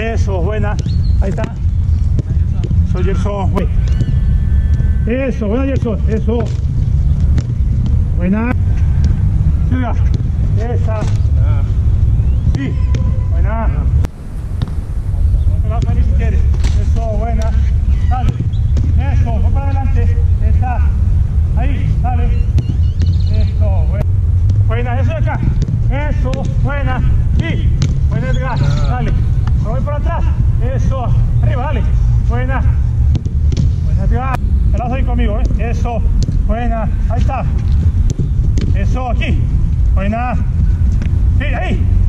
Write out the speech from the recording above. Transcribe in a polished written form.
Eso, buena. Ahí está. Soy Gerson. Eso, buena Gerson. Eso. Buena. Siga. Esa. Sí. Buena. No te si quieres. Eso, buena. Dale. Eso, voy para adelante. Esa. Ahí, dale. Eso, buena. Buena, eso de acá. Eso, buena. Sí. Buena Edgar. Dale. Me voy por atrás. Eso. Arriba, dale. Buena. Buena Edgar. Te la vas a ir conmigo, Eso. Buena. Ahí está. Eso, aquí. Buena. Sí, ahí.